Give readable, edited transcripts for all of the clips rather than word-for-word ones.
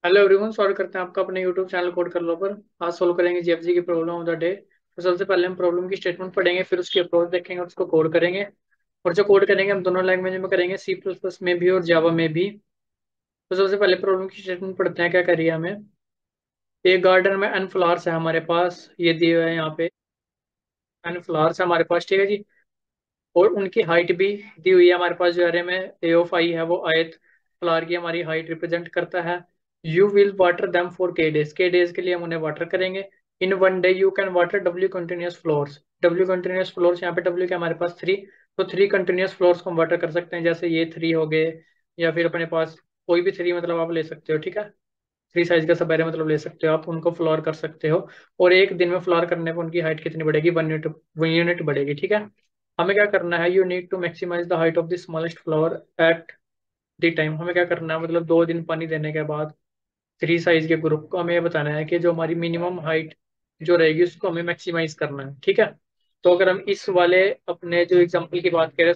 Hello everyone, solve करते हैं आपका अपने यूट्यूब चैनल कोड कर लो पर। आज सोल्व करेंगे जीएफजी की प्रॉब्लम ऑफ द डे। तो सबसे पहले हम प्रॉब्लम की स्टेटमेंट पढ़ेंगे, फिर उसकी अप्रोच देखेंगे और उसको कोड करेंगे। और जो कोड करेंगे हम दोनों लैंग्वेज में करेंगे, सी प्लस प्लस में भी और जावा में भी। तो सबसे पहले प्रॉब्लम की स्टेटमेंट पढ़ते हैं, क्या करिए हमें। एक गार्डन में एन फ्लावर्स है हमारे पास, ये दिए हुए हैं यहाँ पे। एन फ्लावर्स है हमारे पास, ठीक है जी। और उनकी हाइट भी दी हुई है हमारे पास, जो एरे में ए ऑफ आई है वो आयत फ्लावर की हमारी हाइट रिप्रेजेंट करता है। You will water them for K days के लिए हम उन्हें वाटर करेंगे। In one day you can water W continuous flowers. W continuous flowers, यहाँ पे डब्ल्यू के हमारे पास थ्री। तो थ्री कंटिन्यूस फ्लोर्स को हम वाटर कर सकते हैं, जैसे ये थ्री हो गए। या फिर अपने पास कोई भी थ्री मतलब आप ले सकते हो, ठीक है। थ्री साइज का सब एरे मतलब ले सकते हो, आप उनको फ्लोर कर सकते हो। और एक दिन में फ्लोर करने पर उनकी हाइट कितनी बढ़ेगी, 1 यूनिट। 1 यूनिट बढ़ेगी, ठीक है। हमें क्या करना है, you need to maximize the height of the smallest flower at the time. हमें क्या करना है, मतलब 2 दिन पानी देने के बाद थ्री साइज के ग्रुप को हमें ये बताना है कि जो हमारी मिनिमम हाइट जो रहेगी उसको हमें मैक्सिमाइज करना है, ठीक है। तो अगर हम इस वाले अपने जो एग्जांपल की बात करें,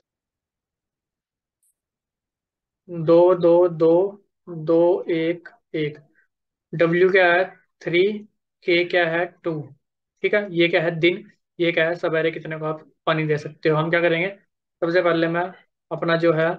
दो दो दो दो एक एक, डब्ल्यू क्या है, थ्री, के क्या है, टू, ठीक है। ये क्या है, दिन। ये क्या है, सवेरे कितने को आप पानी दे सकते हो। हम क्या करेंगे, सबसे पहले मैं अपना जो है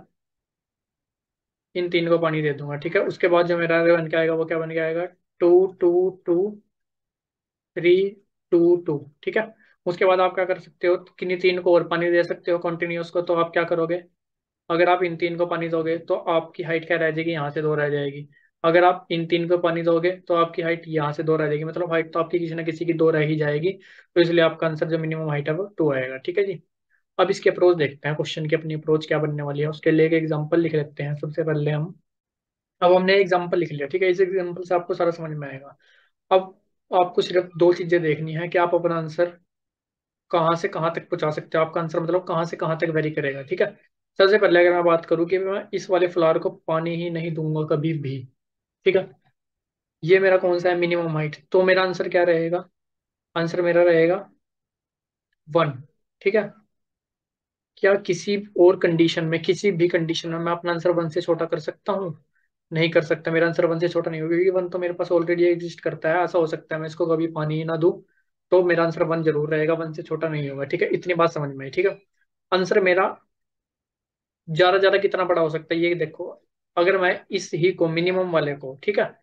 इन तीन को पानी दे दूंगा, ठीक है। उसके बाद जो मेरा बन के आएगा वो क्या बन के आएगा, two two two, three, two two, ठीक है। उसके बाद आप क्या कर सकते हो, किन्हीं तीन को और पानी दे सकते हो कंटिन्यूस को। तो आप क्या करोगे, अगर आप इन तीन को पानी दोगे तो आपकी हाइट क्या रह जाएगी, यहाँ से दो रह जाएगी। अगर आप इन तीन को पानी दोगे तो आपकी हाइट यहाँ से दो रह जाएगी, मतलब हाइट तो आपकी किसी ना किसी की दो रह ही जाएगी। तो इसलिए आपका आंसर जो मिनिमम हाइट है वो टू आएगा, ठीक है जी। अब इसकी अप्रोच देखते हैं, क्वेश्चन की अपनी अप्रोच क्या बनने वाली है। उसके लिए एक एग्जांपल लिख लेते हैं सबसे पहले हम। अब हमने एग्जांपल लिख लिया, ठीक है। इस एग्जांपल से आपको सारा समझ में आएगा। अब आपको सिर्फ दो चीजें देखनी है कि आप अपना आंसर कहाँ से कहाँ तक पहुंचा सकते हो। आपका आंसर मतलब कहाँ से कहाँ तक वेरी करेगा, ठीक है। सबसे पहले अगर मैं बात करूँ कि मैं इस वाले फ्लावर को पानी ही नहीं दूंगा कभी भी, ठीक है। ये मेरा कौन सा है, मिनिमम हाइट। तो मेरा आंसर क्या रहेगा, आंसर मेरा रहेगा वन, ठीक है। क्या किसी और कंडीशन में, किसी भी कंडीशन में मैं अपना आंसर वन से छोटा कर सकता हूँ? नहीं कर सकता। मेरा आंसर वन से छोटा नहीं होगा, क्योंकि वन तो मेरे पास ऑलरेडी एग्जिस्ट करता है। ऐसा हो सकता है मैं इसको कभी पानी ही ना दूं, तो मेरा आंसर वन जरूर रहेगा, वन से छोटा नहीं होगा, ठीक है। इतनी बात समझ में आई, ठीक है। आंसर मेरा ज्यादा ज्यादा कितना बड़ा हो सकता है ये देखो। अगर मैं इस ही को मिनिमम वाले को, ठीक है,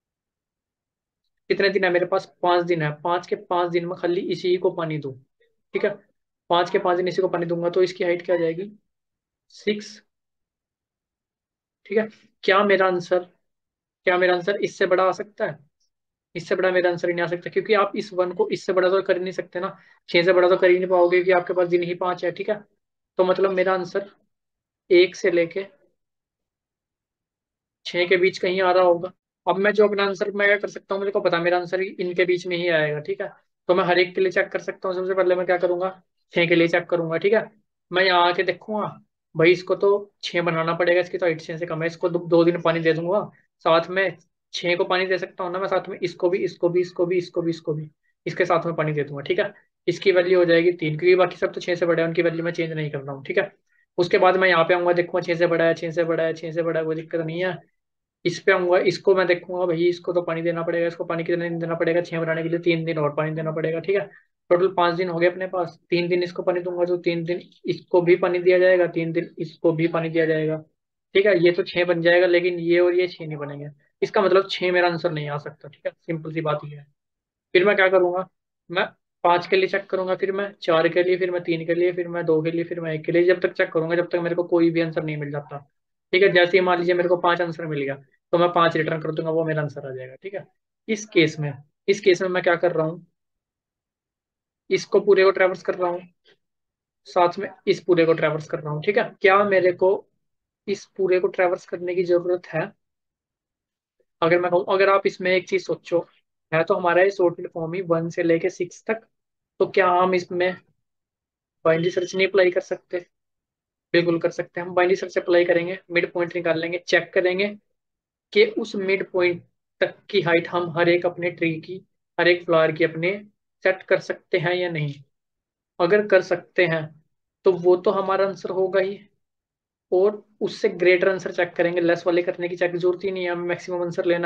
कितने दिन है मेरे पास, 5 दिन है, 5 के 5 दिन में खाली इसी ही को पानी दूं, ठीक है। 5 के 5 दिन इसी को पानी दूंगा तो इसकी हाइट क्या हो जाएगी, 6, ठीक है। क्या मेरा आंसर, क्या मेरा आंसर इससे बड़ा आ सकता है? इससे बड़ा मेरा आंसर ही नहीं आ सकता, क्योंकि आप इस वन को इससे बड़ा तो कर ही नहीं सकते ना। 6 से बड़ा तो कर ही नहीं पाओगे, क्योंकि आपके पास दिन ही 5 है, ठीक है। तो मतलब मेरा आंसर 1 से लेके 6 के बीच कहीं आ रहा होगा। अब मैं जो अपना आंसर मैं क्या कर सकता हूँ, मुझे को पता है मेरा आंसर इनके बीच में ही आएगा, ठीक है। तो मैं हर एक के लिए चेक कर सकता हूँ। सबसे पहले मैं क्या करूंगा, 6 के लिए चेक करूंगा, ठीक है। मैं यहाँ आके देखूंगा, भाई इसको तो 6 बनाना पड़ेगा, इसकी तो हाइट 6 से कम है, इसको 2 दिन पानी दे दूंगा। साथ में 6 को पानी दे सकता हूँ ना मैं, साथ में इसको भी, इसको भी, इसको भी, इसको भी, इसको भी, इसके साथ में पानी दे दूंगा, ठीक है। इसकी वैल्यू हो जाएगी 3, क्योंकि बाकी सब तो 6 से बड़े हैं, उनकी वैल्यू मैं चेंज नहीं कर रहा हूँ, ठीक है। उसके बाद मैं यहाँ पे आऊंगा, देखूंगा 6 से बड़ा है, 6 से बड़ा है, 6 से बड़ा है, कोई दिक्कत नहीं है। इस पे आऊंगा, इसको मैं देखूंगा, भाई इसको तो पानी देना पड़ेगा, इसको पानी कितने दिन देना पड़ेगा, 6 बनाने के लिए 3 दिन और पानी देना पड़ेगा, ठीक है। टोटल 5 दिन हो गए अपने पास, 3 दिन इसको पानी दूंगा तो 3 दिन इसको भी पानी दिया जाएगा, 3 दिन इसको भी पानी दिया जाएगा, ठीक है। ये तो 6 बन जाएगा, लेकिन ये और ये 6 नहीं बनेंगे। इसका मतलब 6 मेरा आंसर नहीं आ सकता, ठीक है। सिंपल सी बात ये है। फिर मैं क्या करूंगा, मैं 5 के लिए चेक करूंगा, फिर मैं 4 के लिए, फिर मैं 3 के लिए, फिर मैं 2 के लिए, फिर मैं 1 के लिए, जब तक चेक करूंगा जब तक मेरे को कोई भी आंसर नहीं मिल जाता, ठीक है। जैसे ही मान लीजिए मेरे को 5 आंसर मिल गया, तो मैं 5 रिटर्न कर दूंगा, वो मेरा आंसर आ जाएगा, ठीक है। इस केस में, इस केस में मैं क्या कर रहा हूँ, इसको पूरे को ट्रैवर्स कर रहा हूँ, साथ में इस पूरे को ट्रैवर्स कर रहा हूँ, ठीक है। क्या मेरे को इस पूरे को ट्रैवर्स करने की जरूरत है? अगर मैं कहूँ, अगर आप इसमें एक चीज सोचो, है तो हमारा ये सॉर्टेड फॉर्म ही 1 से लेके 6 तक। तो क्या हम इसमें बाइनरी सर्च नहीं अप्लाई कर सकते? बिल्कुल कर सकते हैं। हम बाइनरी सर्च अप्लाई करेंगे, मिड पॉइंट निकाल लेंगे, चेक करेंगे कि उस मिड पॉइंट तक की हाइट हम हर एक अपने ट्री की, हर एक फ्लावर की अपने सेट कर सकते हैं या नहीं। अगर कर सकते हैं तो वो तो हमारा आंसर होगा ही। और उससे ग्रेटर आंसर चेक करेंगे, लेस वाले करने की चेक की जरूरत ही नहीं है, हमें मैक्सिमम आंसर लेना है।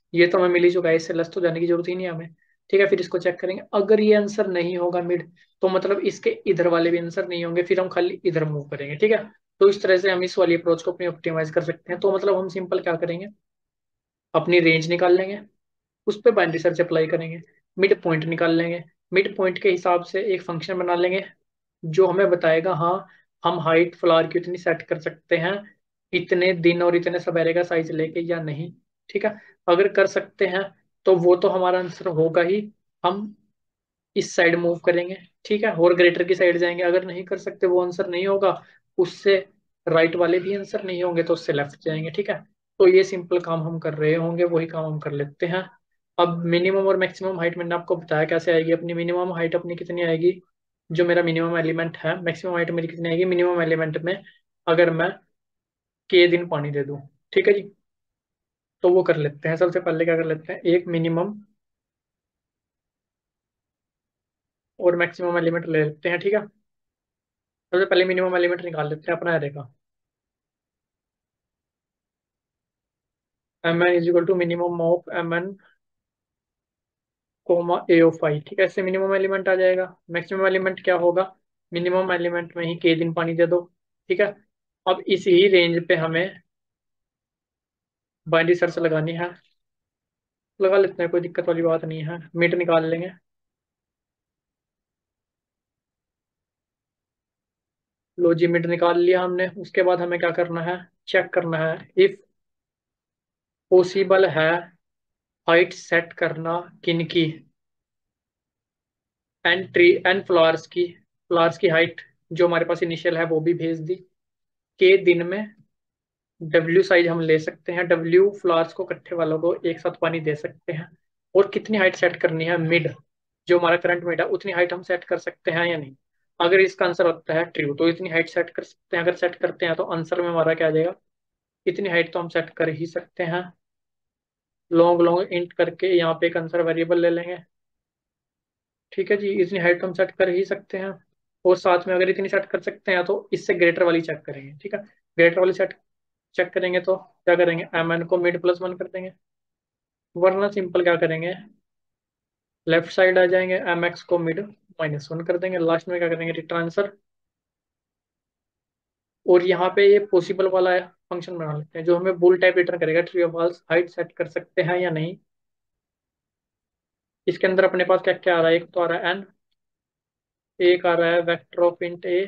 ये तो हमें मिल ही चुका है, इससे लेस तो जाने की जरूरत ही नहीं है हमें। ठीक है, फिर इसको चेक करेंगे, अगर ये आंसर नहीं होगा मिड, तो मतलब इसके इधर वाले भी आंसर नहीं होंगे, फिर हम खाली इधर मूव करेंगे। ठीक है, तो इस तरह से हम इस वाली अप्रोच को अपनी ऑप्टिमाइज कर सकते हैं। तो मतलब हम सिंपल क्या करेंगे, अपनी रेंज निकाल लेंगे, उस पर बाइनरी सर्च अप्लाई करेंगे, मिड पॉइंट निकाल लेंगे, मिड पॉइंट के हिसाब से एक फंक्शन बना लेंगे जो हमें बताएगा हाँ हम हाइट फ्लावर की उतनी सेट कर सकते हैं इतने दिन और इतने सवेरे का साइज लेके या नहीं। ठीक है, अगर कर सकते हैं तो वो तो हमारा आंसर होगा ही, हम इस साइड मूव करेंगे। ठीक है, और ग्रेटर की साइड जाएंगे, अगर नहीं कर सकते वो आंसर नहीं होगा, उससे राइट वाले भी आंसर नहीं होंगे तो उससे लेफ्ट जाएंगे। ठीक है, तो ये सिंपल काम हम कर रहे होंगे, वही काम हम कर लेते हैं। अब मिनिमम और मैक्सिमम हाइट मैंने आपको बताया कैसे आएगी। अपनी मिनिमम हाइट अपनी कितनी आएगी, जो मेरा मिनिमम एलिमेंट है, मैक्सिमम हाइट मेरी कितनी आएगी मिनिमम एलिमेंट में, अगर मैं के दिन पानी दे दूं। ठीक है जी, तो वो कर लेते हैं। सबसे पहले क्या कर लेते हैं, एक मिनिमम और मैक्सिमम एलिमेंट ले लेते हैं। ठीक है, सबसे पहले मिनिमम एलिमेंट निकाल लेते हैं अपना एरे का। M n is equal to minimum of m n comma a of i. ठीक है, इससे मिनिमम एलिमेंट आ जाएगा। मैक्सिमम एलिमेंट क्या होगा, मिनिमम एलिमेंट में ही के दिन पानी दे दो। ठीक है, अब इसी ही रेंज पे हमें बाइनरी सर्च लगानी है, लगा लेते हैं, कोई दिक्कत वाली बात नहीं है। मिड निकाल लेंगे, लो जी मिड निकाल लिया हमने। उसके बाद हमें क्या करना है, चेक करना है इफ पॉसिबल है हाइट सेट करना किन की, एन ट्री एन फ्लावर्स की हाइट जो हमारे पास इनिशियल है वो भी भेज दी। के दिन में डब्ल्यू साइज हम ले सकते हैं, डब्ल्यू फ्लावर्स को इकट्ठे वालों को एक साथ पानी दे सकते हैं। और कितनी हाइट सेट करनी है मिड, जो हमारा करंट मिड है उतनी हाइट हम सेट कर सकते हैं या नहीं। अगर इसका आंसर होता है ट्रू तो इतनी हाइट सेट कर सकते हैं, अगर सेट करते हैं तो आंसर में हमारा क्या आ जाएगा, इतनी हाइट तो हम सेट कर ही सकते हैं। लॉन्ग लॉन्ग इंट करके यहाँ पे एक आंसर वेरिएबल ले लेंगे। ठीक है जी, इतनी हाइट तो हम सेट कर ही सकते हैं। और साथ में अगर इतनी सेट कर सकते हैं तो इससे ग्रेटर वाली चेक करेंगे। ठीक है, ग्रेटर वाली सेट चेक करेंगे तो क्या करेंगे, एम एन को मिड प्लस वन कर देंगे, वरना सिंपल क्या करेंगे, लेफ्ट साइड आ जाएंगे, एम एक्स को मिड माइनस वन कर देंगे, लास्ट में क्या करेंगे रिटर्न आंसर। और यहाँ पे ये पॉसिबल वाला फंक्शन बना लेते हैं जो हमें बुल टाइप रिटर्न करेगा, tree of walls height set कर सकते हैं या नहीं। इसके अंदर अपने पास क्या क्या आ रहा है, एक तो आ रहा है एन, एक आ रहा है वेक्टर ऑफ इंट ए।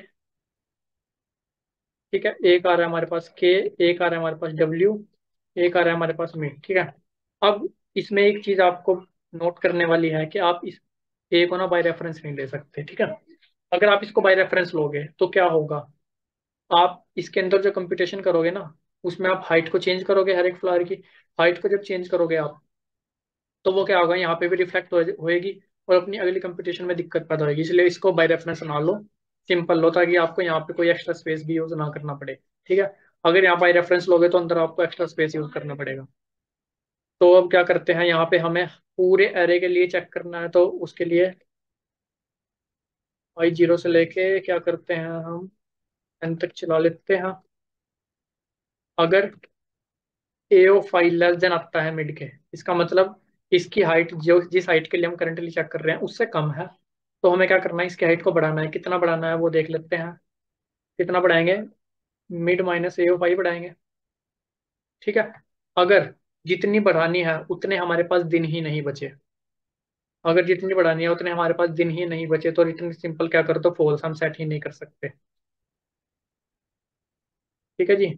ठीक है, एक आ रहा है हमारे पास के, एक आ रहा है हमारे पास डब्ल्यू, एक आ रहा है हमारे पास मिड। ठीक है, अब इसमें एक चीज आपको नोट करने वाली है कि आप इस ए को ना बाय रेफरेंस नहीं ले सकते। ठीक है, अगर आप इसको बाय रेफरेंस लोगे तो क्या होगा, आप इसके अंदर जो कंप्यूटेशन करोगे ना, उसमें आप हाइट को चेंज करोगे, हर एक फ्लावर की हाइट को जब चेंज करोगे आप, तो वो क्या होगा, यहाँ पे भी रिफ्लेक्ट होएगी और अपनी अगली कंप्यूटेशन में दिक्कत पैदा होगी। इसलिए इसको बाय रेफरेंस ना लो, सिंपल लो, ताकि आपको यहाँ पे कोई एक्स्ट्रा स्पेस भी यूज ना करना पड़े। ठीक है, अगर यहाँ बाय रेफरेंस लोगे तो अंदर आपको एक्स्ट्रा स्पेस यूज करना पड़ेगा। तो अब क्या करते हैं, यहाँ पे हमें पूरे एरे के लिए चेक करना है, तो उसके लिए आई जीरो से लेके क्या करते हैं हम एन तक चला लेते हैं। अगर a o five less than आता है मिड के, इसका मतलब इसकी हाइट जो जिस हाइट के लिए हम करंटली चेक कर रहे हैं उससे कम है, तो हमें क्या करना है, इसकी हाइट को बढ़ाना है। कितना बढ़ाना है वो देख लेते हैं, कितना बढ़ाएंगे, mid minus a o five बढ़ाएंगे। ठीक है, अगर जितनी बढ़ानी है उतने हमारे पास दिन ही नहीं बचे, अगर जितनी बढ़ानी है उतने हमारे पास दिन ही नहीं बचे, तो रिटर्न सिंपल क्या कर दो फॉल्स, हम सेट ही नहीं कर सकते। ठीक है जी,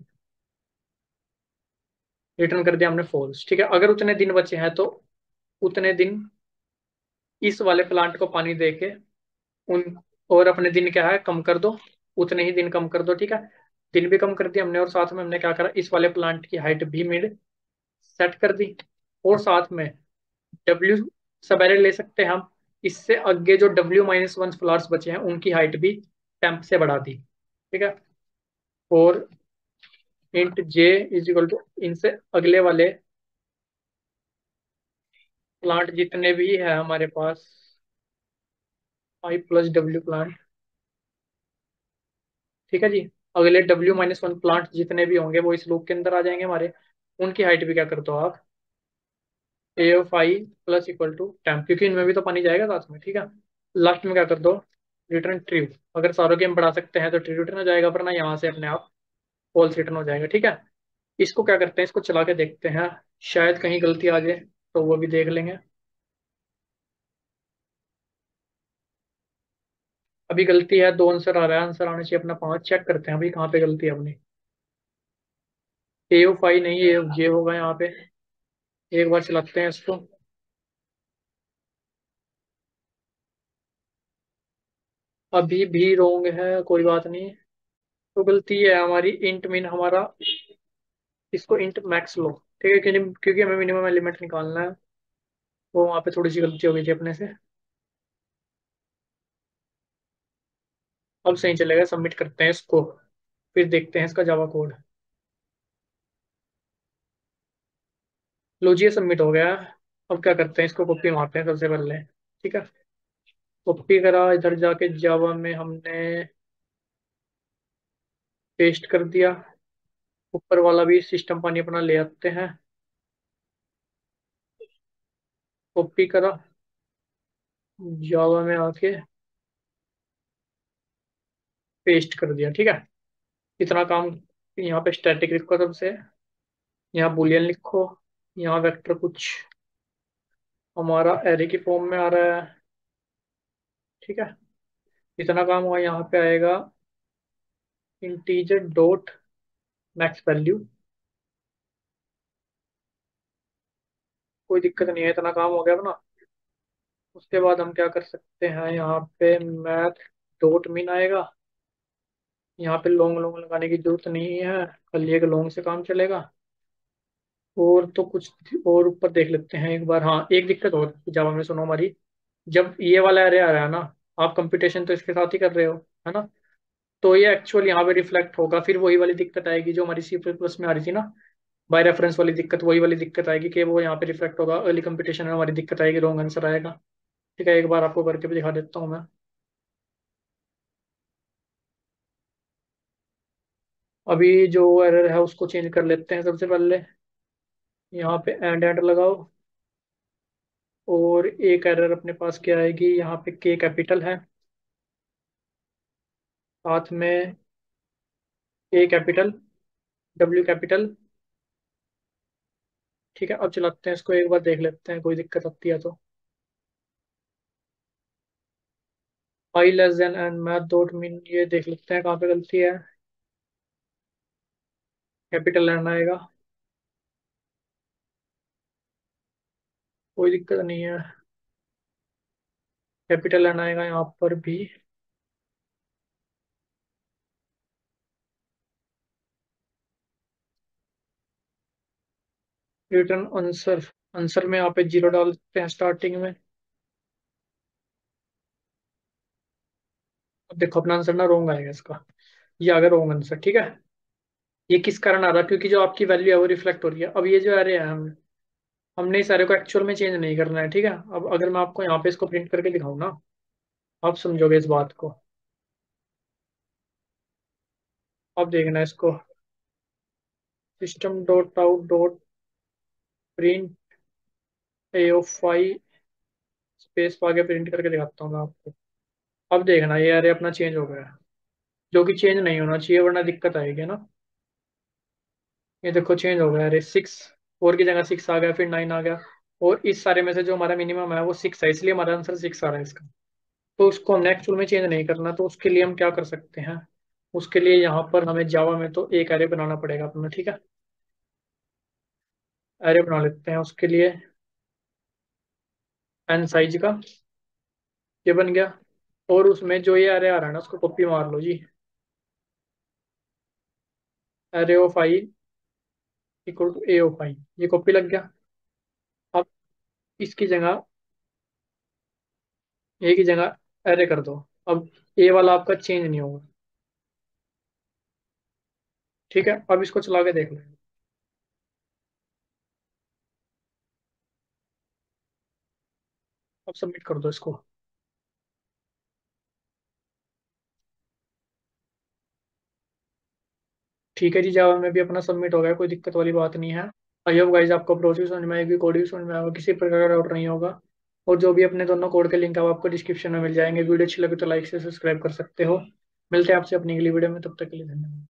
रिटर्न कर दिया हमने फॉल्स। ठीक है, अगर उतने दिन बचे हैं तो उतने दिन इस वाले प्लांट को पानी दे के उन, और अपने दिन क्या है कम कर दो, उतने ही दिन कम कर दो। ठीक है, दिन भी कम कर दिया हमने, और साथ में हमने क्या करा, इस वाले प्लांट की हाइट भी मिड सेट कर दी, और साथ में डब्ल्यू सवेरे ले सकते हैं हम, इससे आगे जो डब्ल्यू माइनस वन फ्लावर्स बचे हैं उनकी हाइट भी टेम्प से बढ़ा दी। ठीक है, और int j is equal to इनसे अगले वाले प्लांट जितने भी है हमारे पास, आई प्लस डब्ल्यू प्लांट। ठीक है जी, अगले डब्ल्यू माइनस वन प्लांट जितने भी होंगे वो इस लूप के अंदर आ जाएंगे हमारे, उनकी हाइट भी क्या कर दो आप a of i plus equal to temp, क्योंकि इनमें भी तो पानी जाएगा साथ में, ठीक है। लास्ट में क्या कर दो, रिटर्न ट्रू। अगर सारों के हम बढ़ा सकते हैं तो ट्रू रिटर्न हो जाएगा, वरना यहाँ से अपने आप फॉल्स रिटर्न हो जाएगा, ठीक है। इसको क्या करते हैं, इसको चला के देखते हैं, शायद कहीं गलती आ जाए, तो वो भी देख लेंगे। अभी गलती है, दो आंसर आ रहा है, आंसर आने चाहिए अपना पांच। चेक करते हैं अभी कहाँ पे गलती है अपनी। ए ऑफ आई नहीं, ये होगा यहाँ पे। एक बार चलाते हैं इसको। अभी भी रोंग है, कोई बात नहीं। तो गलती है हमारी, इंट मिन हमारा, इसको इंट मैक्स लो, ठीक है, क्योंकि हमें मिनिमम एलिमेंट निकालना है। वो वहाँ पे थोड़ी सी गलती हो गई थी अपने से। अब सही चलेगा, सबमिट करते हैं इसको, फिर देखते हैं इसका जावा कोड। लो जी, ये सबमिट हो गया। अब क्या करते हैं, इसको कॉपी मारते हैं सबसे पहले, ठीक है। कॉपी करा, इधर जाके जावा में हमने पेस्ट कर दिया। ऊपर वाला भी सिस्टम पानी अपना ले आते हैं। कॉपी करा, जावा में आके पेस्ट कर दिया, ठीक है। इतना काम। यहाँ पे स्टैटिक लिखो सबसे, यहाँ बुलियन लिखो, यहाँ वेक्टर कुछ हमारा एरे की फॉर्म में आ रहा है, ठीक है। इतना काम हुआ, यहाँ पे आएगा इंटीजर डॉट मैक्स वैल्यू। कोई दिक्कत नहीं है, इतना काम हो गया अपना। उसके बाद हम क्या कर सकते हैं, यहाँ पे मैथ डॉट मीन आएगा। यहाँ पे लॉन्ग लॉन्ग लगाने की जरूरत नहीं है, खाली एक लॉन्ग से काम चलेगा। और तो कुछ और ऊपर देख लेते हैं एक बार। हाँ, एक दिक्कत और जावा में सुनो हमारी। जब ये वाला एरे आ रहा है ना, आप कंप्यूटेशन तो इसके साथ ही कर रहे हो, है ना। तो ये एक्चुअल यहाँ पे रिफ्लेक्ट होगा, फिर वही वाली दिक्कत आएगी जो हमारी सी प्लस प्लस में आ रही थी ना, बाय रेफरेंस वाली दिक्कत। वही वाली दिक्कत आएगी कि वो यहाँ पे रिफ्लेक्ट होगा, अर्ली कंप्यूटेशन में हमारी दिक्कत आएगी, रॉन्ग आंसर आएगा। ठीक है, एक बार आपको करके भी दिखा देता हूँ मैं। अभी जो एरर है उसको चेंज कर लेते हैं सबसे पहले। यहाँ पे एंड एंड लगाओ। और एक एरर अपने पास क्या आएगी, यहाँ पे के कैपिटल है, साथ में ए कैपिटल, डब्ल्यू कैपिटल। ठीक है, अब चलाते हैं इसको, एक बार देख लेते हैं कोई दिक्कत आती है तो। I less than and math dot min, ये देख लेते हैं कहाँ पे गलती है। कैपिटल एन आएगा, कोई दिक्कत नहीं है। कैपिटल एन आएगा यहाँ पर भी। रिटर्न आंसर, आंसर में यहाँ पे जीरो डालते हैं स्टार्टिंग में। अब देखो अपना आंसर ना रोंग आएगा इसका, ये आ गया रोंग आंसर, ठीक है। ये किस कारण आ रहा है, क्योंकि जो आपकी वैल्यू है वो रिफ्लेक्ट हो रही है। अब ये जो एरे है, हमने इस एरे को एक्चुअल में चेंज नहीं करना है, ठीक है। अब अगर मैं आपको यहाँ पे इसको प्रिंट करके दिखाऊँ ना, आप समझोगे इस बात को। अब देखना इसको, system dot out dot print a of i space आगे प्रिंट करके दिखाता हूँ मैं आपको। अब देखना ये एरे अपना चेंज हो गया है, जो कि चेंज नहीं होना चाहिए वरना दिक्कत आएगी ना। ये देखो चेंज हो गया अरे, सिक्स, फोर की जगह सिक्स आ गया, फिर नाइन आ गया। और इस सारे में से जो हमारा मिनिमम है वो सिक्स है, इसलिए हमारा आंसर सिक्स आ रहा है इसका। तो उसको हमने एक्चुअल में चेंज नहीं करना, तो उसके लिए हम क्या कर सकते हैं। उसके लिए यहाँ पर हमें जावा में तो एक एरे बनाना पड़ेगा अपना, ठीक है। एरे बना लेते हैं उसके लिए, एन साइज का। ये बन गया। और उसमें जो ये एरे आ रहा है ना, उसको कॉपी मार लो जी। Array of I equal to A of I, ये कॉपी लग गया। अब इसकी जगह, ए की जगह एरे कर दो। अब ए वाला आपका चेंज नहीं होगा, ठीक है। अब इसको चला के देख लो। अब सबमिट कर दो इसको। ठीक है जी, जावा में भी अपना सबमिट हो गया, कोई दिक्कत वाली बात नहीं है। आई होप गाइस आपको प्रोसेस समझ में आएगी, कोड भी समझ में आएगा, किसी प्रकार का डाउट नहीं होगा। और जो भी अपने दोनों कोड के लिंक है वो आपको डिस्क्रिप्शन में मिल जाएंगे। वीडियो अच्छी लगे तो लाइक से सब्सक्राइब कर सकते हो। मिलते हैं आपसे अपनी अगली वीडियो में, तब तक के लिए धन्यवाद।